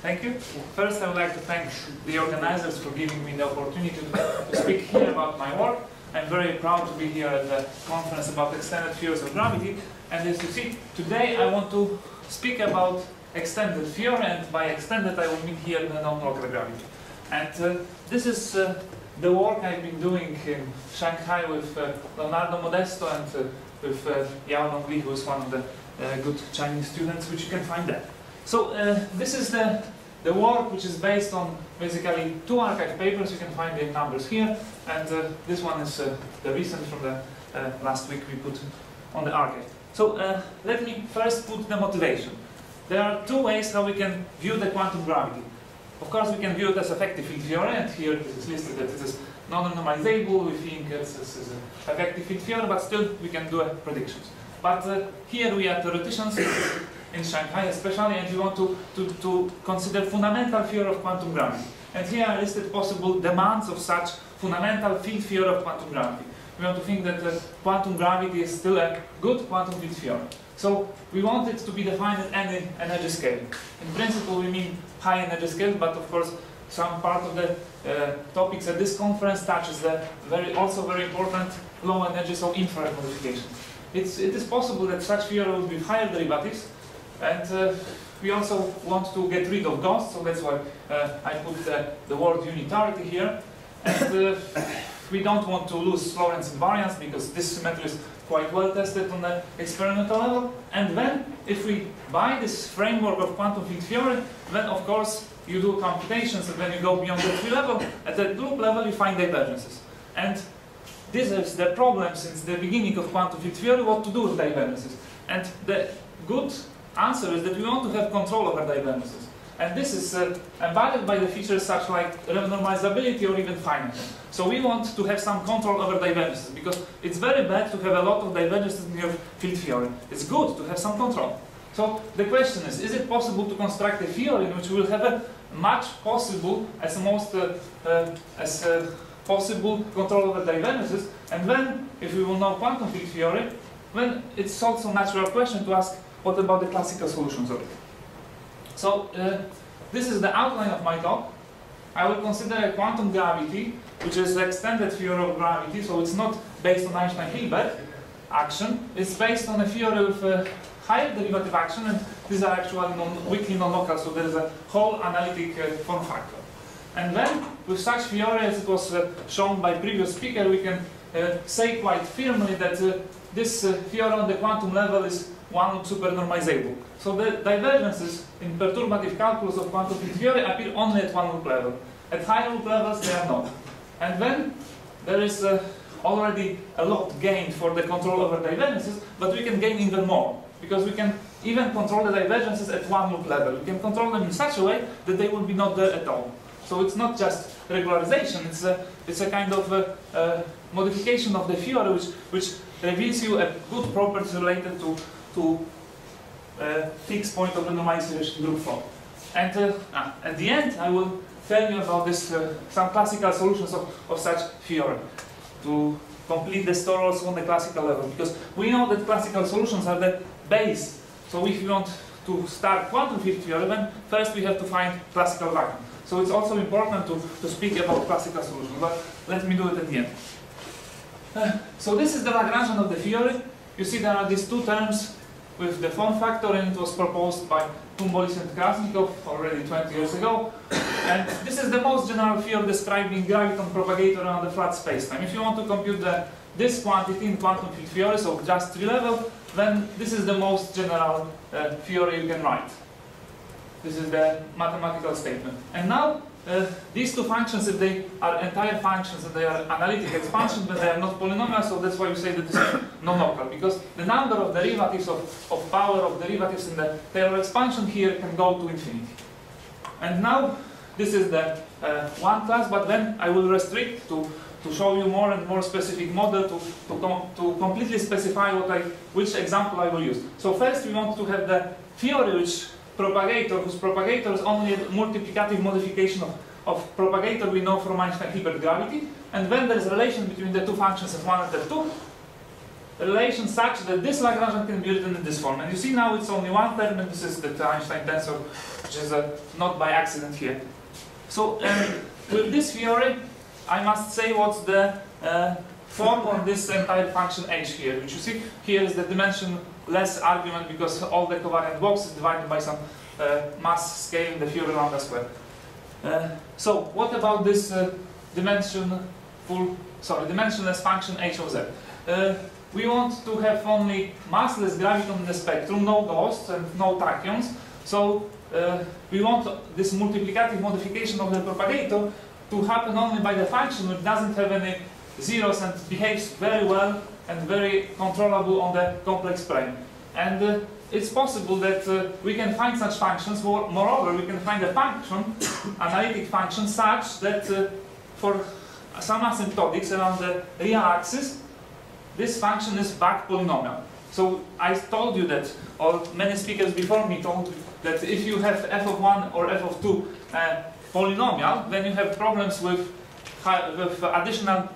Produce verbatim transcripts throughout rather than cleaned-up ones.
Thank you. First, I would like to thank the organizers for giving me the opportunity to, to speak here about my work. I'm very proud to be here at the conference about extended theories of gravity. And as you see, today I want to speak about extended theory, and by extended I will mean here the non-local gravity. And uh, this is uh, the work I've been doing in Shanghai with uh, Leonardo Modesto and uh, with uh, Yao Nongli, who is one of the uh, good Chinese students, which you can find there. So uh, this is the, the work which is based on basically two archive papers. You can find the numbers here, and uh, this one is uh, the recent from the uh, last week we put on the archive. So uh, let me first put the motivation. There are two ways how we can view the quantum gravity. Of course, we can view it as effective field theory, and here this is listed that it is non-normalizable. We think this is an effective field theory, but still we can do uh, predictions. But uh, here we are theoreticians in Shanghai especially, and we want to, to, to consider fundamental theory of quantum gravity. And here are listed possible demands of such fundamental field theory of quantum gravity. We want to think that uh, quantum gravity is still a good quantum field theory. So we want it to be defined at any energy scale. In principle, we mean high energy scale, but of course, some part of the uh, topics at this conference touches the very, also very important low energy, so infrared modification. It's, it is possible that such theory will be higher derivatives, and uh, we also want to get rid of ghosts, so that's why uh, I put the, the word unitarity here. And uh, we don't want to lose Lorentz invariance, because this symmetry is quite well tested on the experimental level. And then, if we buy this framework of quantum field theory, then of course you do computations, and when you go beyond the tree level, at the group level you find divergences. And this is the problem since the beginning of quantum field theory, what to do with divergences. And the good answer is that we want to have control over divergences. And this is uh, embodied by the features such like renormalizability or even finiteness. So we want to have some control over divergences, because it's very bad to have a lot of divergences in your field theory. It's good to have some control. So the question is, is it possible to construct a theory in which we will have a much possible, as most uh, uh, as uh, possible control over divergences, and then, if we will know quantum field theory, then it's also a natural question to ask, what about the classical solutions of it? So, uh, this is the outline of my talk. I will consider a quantum gravity, which is the extended theory of gravity, so it's not based on Einstein-Hilbert action, it's based on a theory of uh, higher derivative action, and these are actually non weakly non-local, so there is a whole analytic uh, form factor. And then, with such theory, as it was uh, shown by previous speaker, we can uh, say quite firmly that uh, this uh, theory on the quantum level is one supernormalizable. So the divergences in perturbative calculus of quantum field theory appear only at one loop level. At higher loop levels, they are not. And then there is uh, already a lot gained for the control over divergences, but we can gain even more, because we can even control the divergences at one loop level. We can control them in such a way that they will be not there at all. So it's not just regularization, it's a, it's a kind of a, a modification of the theory which, which reveals you a good properties related to, to uh, fixed point of the normalization group form. And uh, ah, at the end, I will tell you about this, uh, some classical solutions of, of such theory to complete the story also on the classical level, because we know that classical solutions are the base. So if you want to start quantum field theory, then first we have to find classical vacuum. So it's also important to, to speak about classical solutions, but let me do it at the end. Uh, so this is the Lagrangian of the theory. You see there are these two terms with the form factor, and it was proposed by Tumbolis and Krasnikov already twenty years ago. And this is the most general theory describing graviton propagator around the flat spacetime. If you want to compute the, this quantity in quantum field theory, so just tree level, then this is the most general uh, theory you can write. This is the mathematical statement. And now, uh, these two functions, if they are entire functions and they are analytic expansions, but they are not polynomial, so that's why we say that this is non-local, because the number of derivatives of, of power of derivatives in the Taylor expansion here can go to infinity. And now, this is the uh, one class, but then I will restrict to, to show you more and more specific model to, to, com to completely specify what I, which example I will use. So first we want to have the theory which propagator, whose propagator is only a multiplicative modification of, of propagator we know from Einstein-Hilbert gravity, and then there is a relation between the two functions F one and F two, relation such that this Lagrangian can be written in this form. And you see now it's only one term, and this is the Einstein tensor, which is uh, not by accident here. So um, with this theory, I must say what's the uh, form of this entire function h here, which you see here is the dimensionless argument because all the covariant box is divided by some uh, mass scale in the theory lambda square. Uh, so what about this uh, dimension full, sorry, dimensionless function h of z? Uh, we want to have only massless graviton in the spectrum, no ghosts and no tachyons. So uh, we want this multiplicative modification of the propagator to happen only by the function which doesn't have any zeros and behaves very well and very controllable on the complex plane. And uh, it's possible that uh, we can find such functions. More, moreover, we can find a function, analytic function, such that uh, for some asymptotics around the real axis, this function is back polynomial. So I told you that, or many speakers before me told you that if you have f of one or f of two uh, polynomial, then you have problems with, high, with additional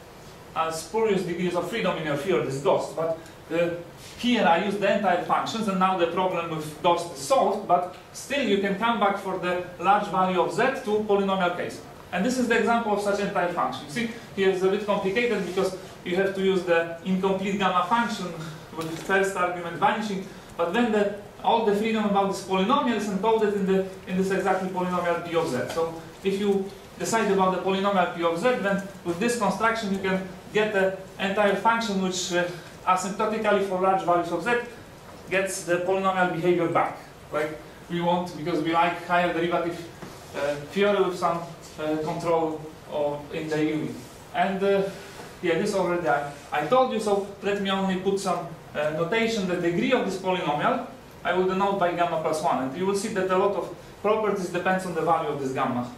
uh, spurious degrees of freedom in your theory, this ghost. But uh, here I use the entire functions, and now the problem with ghost is solved, but still you can come back for the large value of z to polynomial case. And this is the example of such entire function. See, here it's a bit complicated because you have to use the incomplete gamma function with the first argument vanishing, but then the, all the freedom about this polynomial is encoded in, the, in this exactly polynomial p of z. So if you decide about the polynomial p of z, then with this construction you can get the entire function which uh, asymptotically for large values of z gets the polynomial behavior back. Like we want, because we like higher derivative uh, theory with some uh, control of, in the unit. And uh, yeah, this already I, I told you, so let me only put some uh, notation. The degree of this polynomial I will denote by gamma plus one, and you will see that a lot of properties depends on the value of this gamma.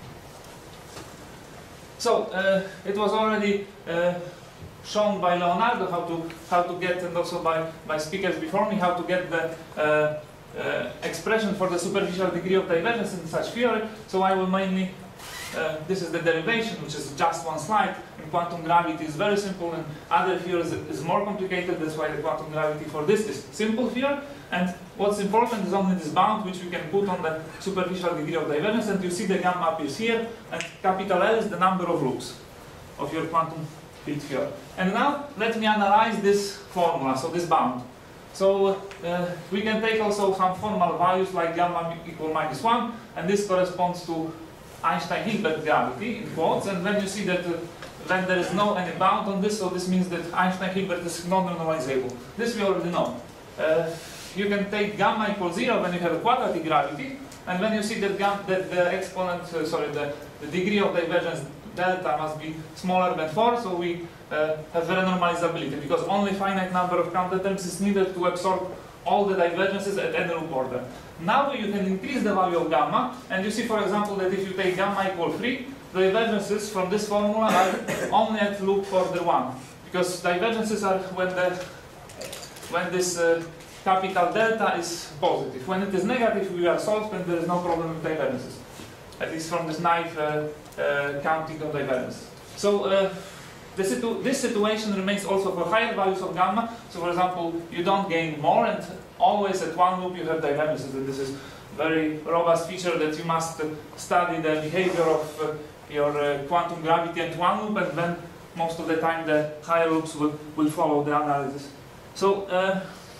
So uh, it was already uh, shown by Leonardo how to how to get, and also by by speakers before me, how to get the uh, uh, expression for the superficial degree of divergence in such theory. So I will mainly uh, this is the derivation, which is just one slide. In quantum gravity is very simple, and other theories is more complicated. That's why the quantum gravity for this is simple here. And what's important is only this bound, which we can put on the superficial degree of divergence, and you see the gamma appears here, and capital L is the number of loops of your quantum field theory. And now let me analyze this formula, so this bound. So uh, we can take also some formal values like gamma equal minus one, and this corresponds to Einstein-Hilbert gravity in quotes. And when you see that uh, when there is no any bound on this, so this means that Einstein-Hilbert is non-renormalizable. This we already know. Uh, you can take gamma equals zero when you have a quadratic gravity, and when you see that, that the exponent, uh, sorry, the, the degree of divergence delta must be smaller than four, so we uh, have renormalizability, because only finite number of counter terms is needed to absorb all the divergences at any loop order. Now you can increase the value of gamma, and you see, for example, that if you take gamma equal three, the divergences from this formula are only at loop order one, because divergences are when the when this uh, capital delta is positive. When it is negative, we are solved, and there is no problem with divergences, at least from this naive uh, uh, counting of divergences. So uh, the situ this situation remains also for higher values of gamma. So, for example, you don't gain more, and always at one loop you have divergences. And this is very robust feature that you must uh, study the behavior of uh, your uh, quantum gravity at one loop, and then most of the time the higher loops will, will follow the analysis. So uh,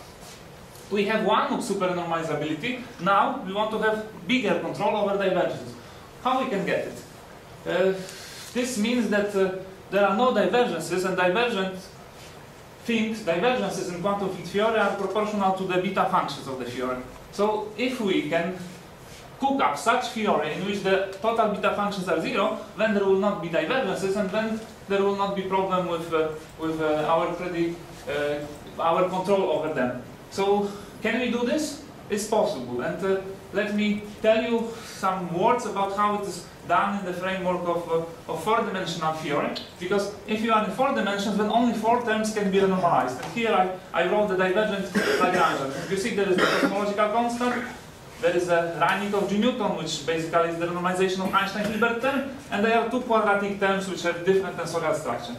we have one loop supernormalizability. Now we want to have bigger control over divergences. How we can get it? Uh, this means that uh, there are no divergences, and divergent things, divergences in quantum field theory are proportional to the beta functions of the theory. So if we can cook up such theory in which the total beta functions are zero, then there will not be divergences, and then there will not be problem with uh, with uh, our pretty uh, our control over them. So can we do this? It's possible, and uh, let me tell you some words about how it is done in the framework of, uh, of four-dimensional theory. Because if you are in four dimensions, then only four terms can be renormalized. And here I, I wrote the divergent Lagrangian. You see there is the cosmological constant, there is a Reinik of G Newton, which basically is the renormalization of Einstein-Hilbert term, and there are two quadratic terms which have different tensorial structure.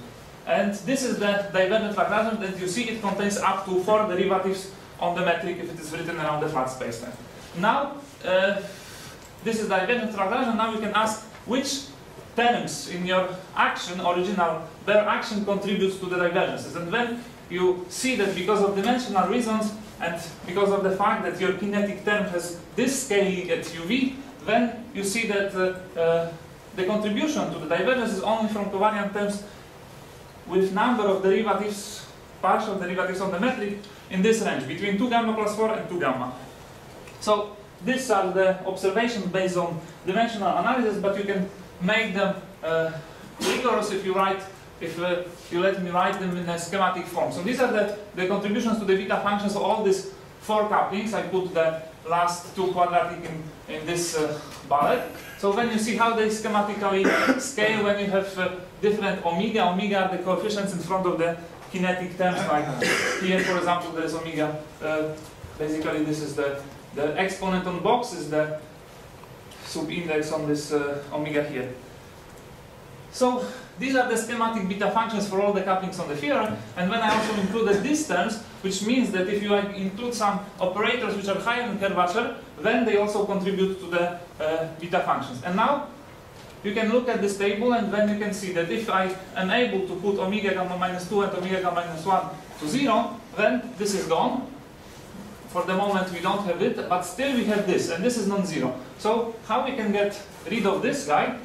And this is the divergent Lagrangian, and you see it contains up to four derivatives on the metric if it is written around the flat spacetime. Now, uh, this is divergent Lagrangian. Now you can ask which terms in your action, original bare action, contributes to the divergences. And when you see that because of dimensional reasons and because of the fact that your kinetic term has this scaling at U V, then you see that uh, uh, the contribution to the divergence is only from covariant terms with number of derivatives, partial derivatives on the metric in this range, between two gamma plus four and two gamma. So these are the observations based on dimensional analysis, but you can make them uh, rigorous if you write, if uh, you let me write them in a schematic form. So these are the, the contributions to the beta functions of all these four couplings. I put the last two quadratic in, in this uh, bullet. So when you see how they schematically scale, when you have uh, different omega, omega are the coefficients in front of the kinetic terms, like here for example there is omega, uh, basically this is the, the exponent on box is the subindex on this uh, omega here. So these are the schematic beta functions for all the couplings on the theorem, and when I also included these terms, which means that if you include some operators which are higher in curvature, then they also contribute to the uh, beta functions. And now you can look at this table, and then you can see that if I am able to put omega gamma minus two and omega gamma minus one to zero, then this is gone. For the moment we don't have it, but still we have this, and this is non-zero. So how we can get rid of this guy?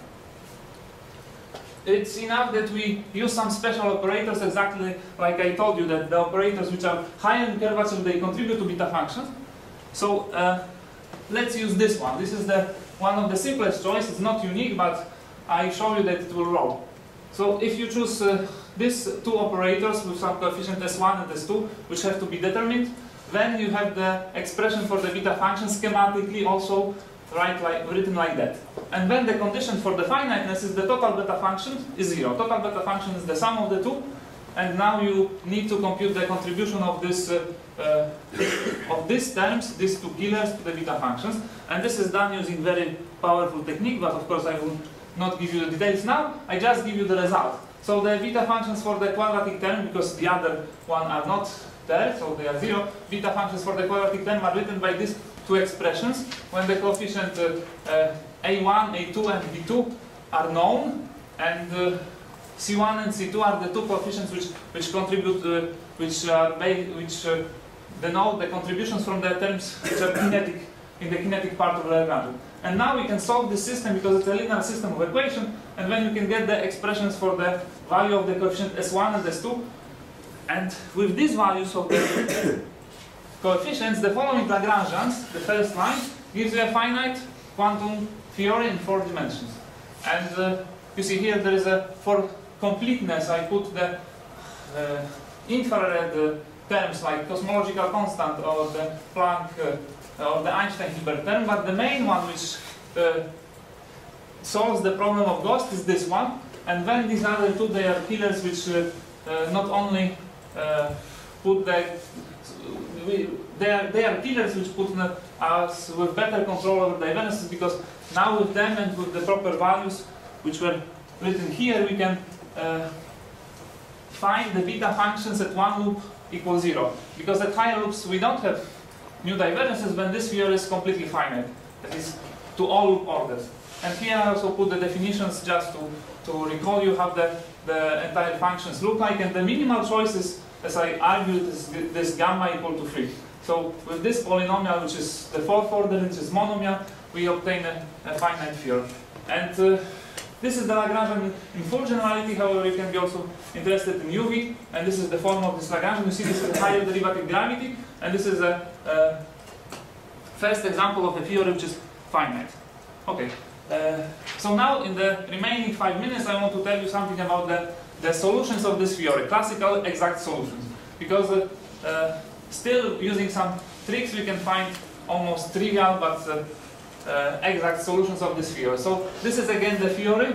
It's enough that we use some special operators, exactly like I told you, that the operators which are higher in curvature, they contribute to beta functions. So uh, let's use this one. This is the one of the simplest choice. It's not unique, but I show you that it will roll. So if you choose uh, these two operators with some coefficient S one and S two, which have to be determined, then you have the expression for the beta function schematically also right, like, written like that. And then the condition for the finiteness is the total beta function is zero. Total beta function is the sum of the two, and now you need to compute the contribution of this uh, uh, of these terms, these two killers, to the beta functions. And this is done using very powerful technique, but of course I will not give you the details now. I just give you the result. So the beta functions for the quadratic term, because the other one are not there, so they are zero. Beta functions for the quadratic term are written by these two expressions when the coefficient uh, uh, A one, A two, and B two are known, and uh, C one and C two are the two coefficients which which contribute, uh, which are which uh, denote the contributions from the terms which are kinetic in the kinetic part of the Lagrangian. And now we can solve this system because it's a linear system of equation, and then you can get the expressions for the value of the coefficient S one and S two. And with these values of the coefficients, the following Lagrangians, the first line, gives you a finite quantum theory in four dimensions. And uh, you see here there is a, for completeness, I put the uh, infrared uh, terms like cosmological constant or the Planck uh, or the Einstein-Hilbert term, but the main one which uh, solves the problem of ghost is this one. And then these other two, they are killers which uh, uh, not only uh, put the We, they, are, they are killers which put us with better control over divergences, because now with them and with the proper values which were written here, we can uh, find the beta functions at one loop equals zero. Because at higher loops we don't have new divergences when this theory is completely finite. That is, to all loop orders. And here I also put the definitions just to, to recall you how the, the entire functions look like, and the minimal choices, as I argued, is this gamma equal to three. So with this polynomial, which is the fourth order, which is monomial, we obtain a, a finite theorem. And uh, this is the Lagrangian in full generality. However, you can be also interested in U V, and this is the form of this Lagrangian. You see this is higher derivative gravity, and this is a, a first example of a theory which is finite. Okay. Uh, so now, in the remaining five minutes, I want to tell you something about the the solutions of this theory, classical exact solutions. Because uh, uh, still using some tricks we can find almost trivial but uh, uh, exact solutions of this theory. So this is again the theory.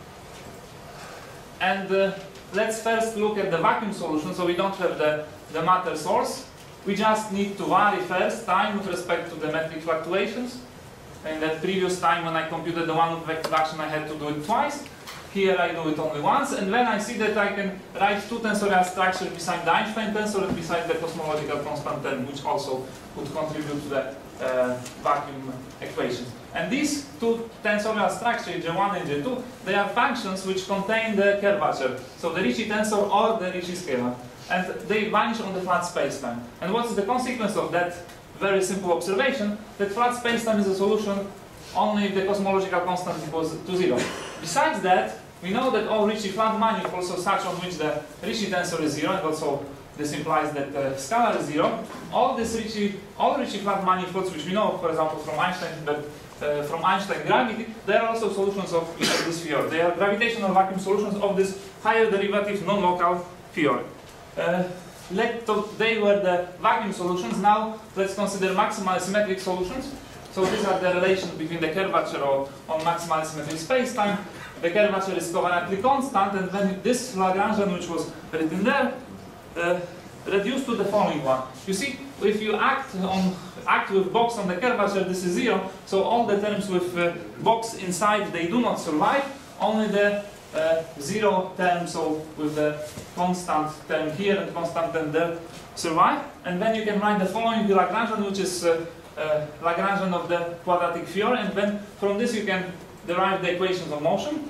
And uh, let's first look at the vacuum solution. So we don't have the, the matter source. We just need to vary first time with respect to the metric fluctuations. In that previous time when I computed the one loop vector action, I had to do it twice. Here I do it only once, and then I see that I can write two tensorial structures beside the Einstein tensor and beside the cosmological constant term, which also could contribute to the uh, vacuum equation. And these two tensorial structures, J one and J two, they are functions which contain the curvature, so the Ricci tensor or the Ricci scalar. And they vanish on the flat spacetime. And what is the consequence of that very simple observation? That flat spacetime is a solution only if the cosmological constant equals to zero. Besides that, we know that all Ricci flat manifolds are such on which the Ricci tensor is zero, and also this implies that the scalar is zero. All this Ricci, all Ricci flat manifolds, which we know, for example, from Einstein, but uh, from Einstein gravity, they are also solutions of this field. They are gravitational vacuum solutions of this higher derivative non-local field. Uh, let they were the vacuum solutions. Now let's consider maximal symmetric solutions. So these are the relations between the curvature of, on maximal symmetric spacetime. The curvature is covariantly constant, and then this Lagrangian, which was written there, uh, reduced to the following one. You see, if you act on act with box on the curvature, this is zero. So all the terms with uh, box inside, they do not survive. Only the uh, zero term, so with the constant term here and constant term there, survive. And then you can write the following Lagrangian, which is uh, uh, Lagrangian of the quadratic field, and then from this you can derive the equations of motion.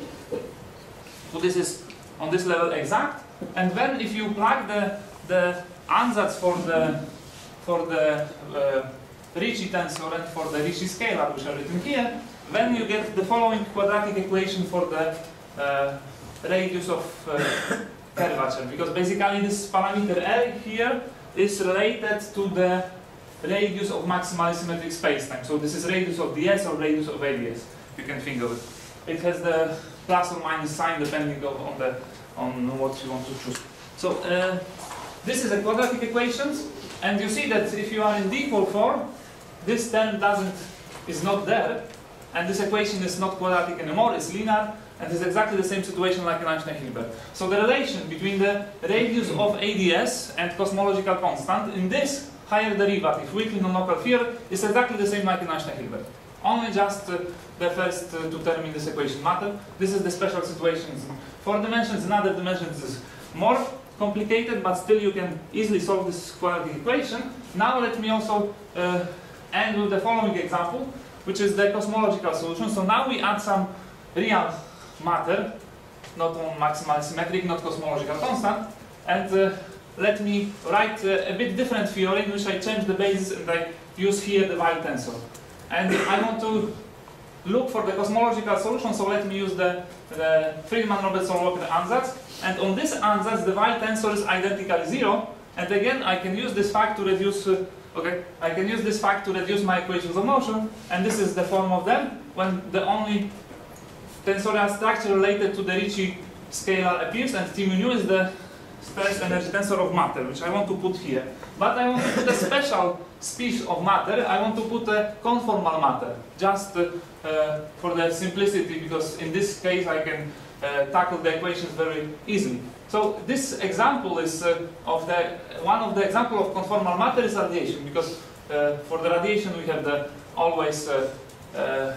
So this is on this level exact. And then if you plug the the ansatz for the for the uh, Ricci tensor and for the Ricci scalar, which are written here, then you get the following quadratic equation for the uh, radius of uh, curvature. Because basically this parameter L here is related to the radius of maximally symmetric spacetime. So this is radius of ds or radius of A D S. You can think of it. It has the plus or minus sign depending on the on what you want to choose. So uh, this is a quadratic equation, and you see that if you are in d-equal form, this term doesn't is not there, and this equation is not quadratic anymore. It's linear, and it's exactly the same situation like in Einstein-Hilbert. So the relation between the radius of A D S and cosmological constant in this higher derivative, weakly non-local field, is exactly the same like in Einstein-Hilbert. Only just uh, the first uh, two terms in this equation matter. This is the special situation. Four dimensions, in other dimensions is more complicated, but still you can easily solve this quadratic equation. Now let me also uh, end with the following example, which is the cosmological solution. So now we add some real matter, not on maximal symmetric, not cosmological constant, and uh, let me write uh, a bit different theory in which I change the basis and I use here the Weyl tensor. And I want to look for the cosmological solution, so let me use the, the Friedmann-Robertson-Walker ansatz. And on this ansatz, the Weyl tensor is identically zero. And again, I can use this fact to reduce. Uh, okay, I can use this fact to reduce my equations of motion. And this is the form of them when the only tensorial structure related to the Ricci scalar appears, and T mu nu is the stress energy tensor of matter, which I want to put here. But I want to put a special species of matter. I want to put a conformal matter, just uh, uh, for the simplicity, because in this case I can uh, tackle the equations very easily. So this example is uh, of the one of the example of conformal matter is radiation, because uh, for the radiation we have the always uh, uh,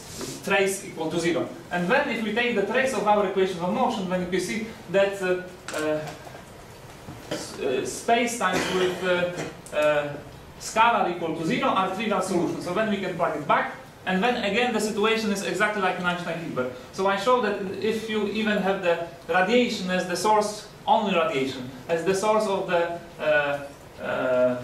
trace equal to zero. And then if we take the trace of our equation of motion, then you can see that uh, uh, Uh, space-times with uh, uh, scalar equal to zero are trivial solutions. So then we can plug it back, and then again the situation is exactly like in Einstein-Hilbert. So I show that if you even have the radiation as the source, only radiation, as the source of the uh, uh,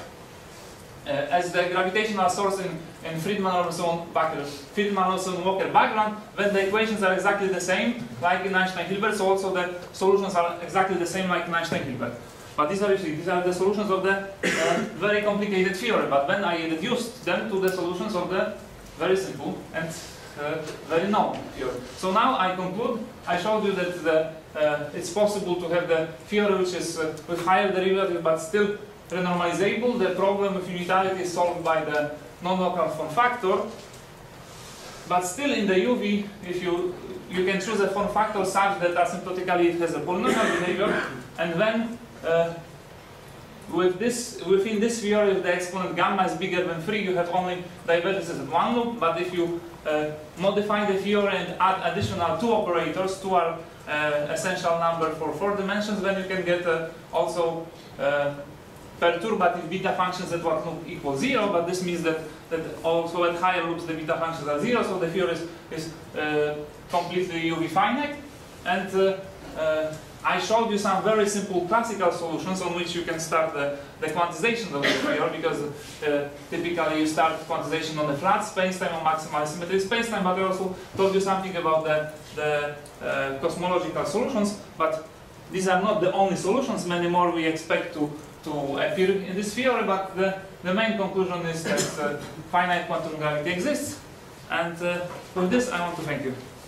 uh, as the gravitational source in, in Friedmann-Robertson-Walker Friedmann-Robertson-Walker background, then the equations are exactly the same like in Einstein-Hilbert, so also the solutions are exactly the same like in Einstein-Hilbert. But these are, these are the solutions of the uh, very complicated theory, but then I reduced them to the solutions of the very simple and uh, very known theory. So now I conclude. I showed you that the, uh, it's possible to have the theory which is uh, with higher derivative but still renormalizable. The problem with unitarity is solved by the non-local form factor. But still in the U V, if you you can choose a form factor such that asymptotically it has a polynomial behavior, and then uh, with this, within this theory, if the exponent gamma is bigger than three, you have only divertices at one loop. But if you uh, modify the theory and add additional two operators, two are uh, essential number for four dimensions, then you can get uh, also uh, perturbative beta functions at what loop equals zero. But this means that that also at higher loops the beta functions are zero. So the theory is, is uh, completely U V finite. And uh, uh, I showed you some very simple classical solutions on which you can start the, the quantization of the theory, because uh, typically you start quantization on the flat spacetime or maximal symmetry spacetime. But I also told you something about the, the uh, cosmological solutions. But these are not the only solutions. Many more we expect to, to appear in this theory. But the, the main conclusion is that uh, finite quantum gravity exists. And uh, with this, I want to thank you.